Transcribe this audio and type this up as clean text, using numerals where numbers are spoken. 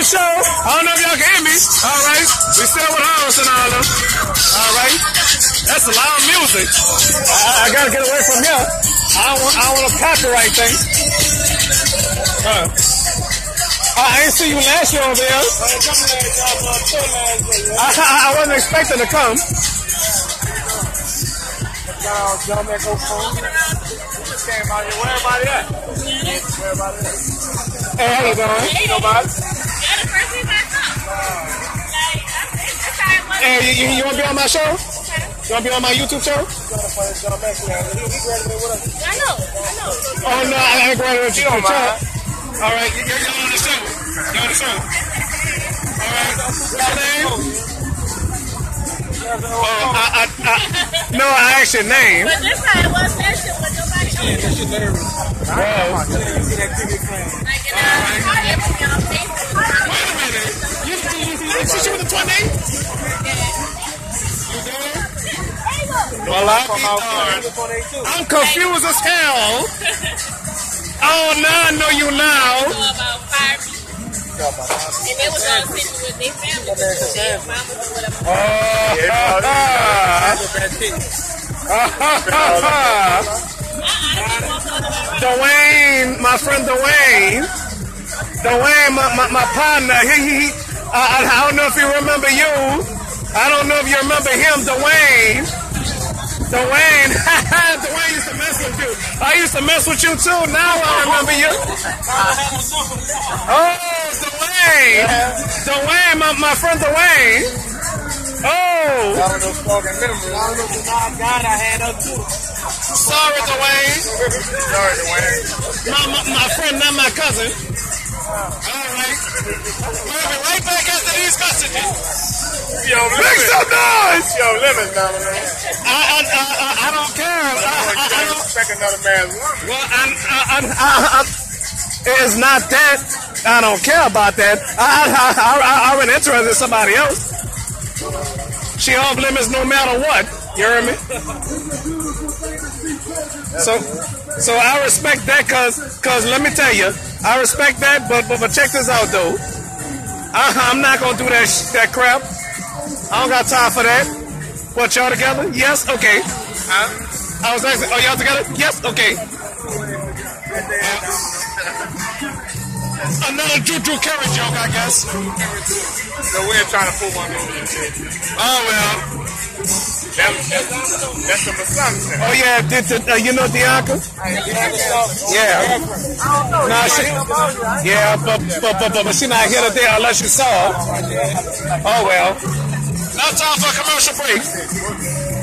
the show. I don't know if y'all can hear me. All right. We still with Horace and all them. All right. That's a loud music. I gotta get away from here. I don't want to copyright things. I ain't see you last year over there. I wasn't expecting to come. Hey, how you doing? Nobody. Hey, you want to be on my show? You want to be on my YouTube show? I know. Oh, no, I ain't graduated your show. All right, you're on the show. You're on the show. All right. What's your name? No, I asked your name. But this time it was that shit with nobody else. Yeah, that shit nervous. Wow. You see that TV frame. Wait a minute. You shoot with the 28? Well, I'm confused as hell. Oh, now I know you now. And they was all sitting with their family, their mamas or whatever. Dwayne, my friend Dwayne, my partner, I don't know if you remember you. I don't know if you remember him, Dwayne. Dwayne used to mess with you. I used to mess with you too. Now I remember you. Oh, Dwayne, my friend Dwayne. Oh. Sorry, Dwayne. My friend, not my cousin. All right. We'll be right back after these messages. Yo, make some noise! Yo, Lemon, man. I don't care. I don't respect another man's woman. Well, it's not that. I don't care about that. I'm interested in somebody else. She off limits no matter what. You hear me? So I respect that cause let me tell you, I respect that, but check this out though. I'm not gonna do that crap. I don't got time for that. What, y'all together? Yes? Okay. I was asking, are y'all together? Yes? Okay. Another Drew Carey joke, I guess. So we're trying to pull one over your shit. Oh, well. That's the assumption. Oh, yeah. You know Bianca? Yeah. Nah, but she not here today unless you saw her. Oh, well. Now time for a commercial break.